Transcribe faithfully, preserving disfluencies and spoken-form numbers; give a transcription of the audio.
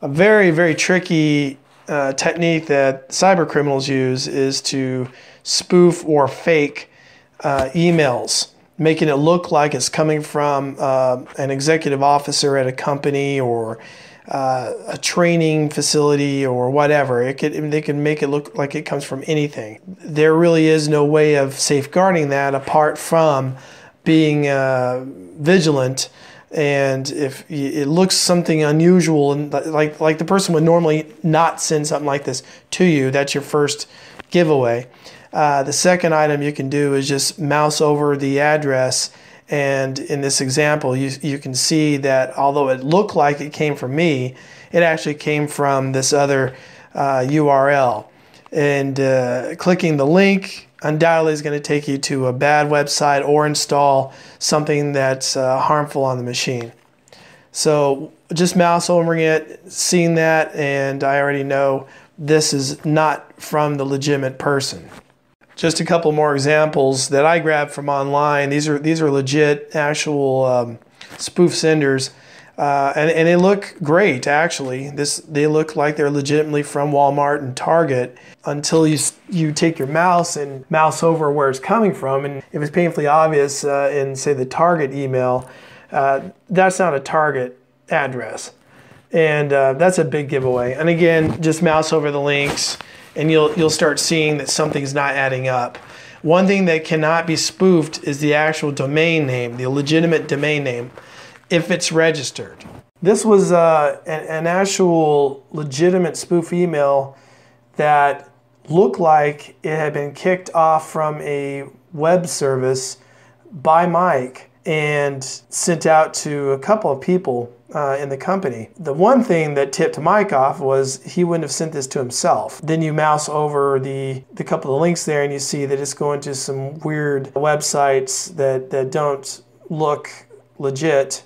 A very, very tricky uh, technique that cyber criminals use is to spoof or fake uh, emails, making it look like it's coming from uh, an executive officer at a company or uh, a training facility or whatever. It could, they can make it look like it comes from anything. There really is no way of safeguarding that apart from being uh, vigilant. And if it looks something unusual, and like like the person would normally not send something like this to you, that's your first giveaway. Uh, the second item you can do is just mouse over the address, and in this example, you you can see that although it looked like it came from me, it actually came from this other uh, U R L. And uh, clicking the link undoubtedly is going to take you to a bad website or install something that's uh, harmful on the machine. So just mouse over it, seeing that, and I already know this is not from the legitimate person. Just a couple more examples that I grabbed from online. These are these are legit, actual um, spoof senders. Uh, and, and they look great, actually. This they look like they're legitimately from Walmart and Target until you you take your mouse and mouse over where it's coming from. And if it's painfully obvious uh, in, say, the Target email, uh, that's not a Target address. And uh, that's a big giveaway. And again, just mouse over the links, and you'll you'll start seeing that something's not adding up. One thing that cannot be spoofed is the actual domain name, the legitimate domain name, if it's registered. This was uh, an, an actual legitimate spoof email that looked like it had been kicked off from a web service by Mike and sent out to a couple of people uh, in the company. The one thing that tipped Mike off was he wouldn't have sent this to himself. Then you mouse over the, the couple of links there and you see that it's going to some weird websites that, that don't look legit.